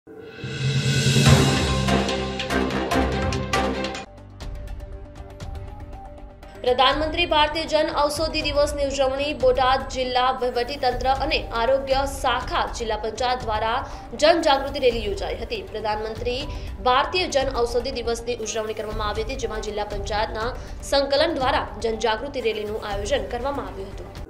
प्रधानमंत्री भारतीय जन औषधि दिवसની ઉજવણી બોટાદ જિલ્લા વહીવટીતંત્ર અને આરોગ્ય શાખા જિલ્લા પંચાયત દ્વારા જનજાગૃતિ રેલી યોજાઈ હતી। પ્રધાનમંત્રી ભારતીય જન ઔષધિ દિવસની ઉજવણી કરવામાં આવી હતી, જેમાં જિલ્લા પંચાયતના સંકલન દ્વારા જનજાગૃતિ રેલીનું આયોજન કરવામાં આવ્યું હતું।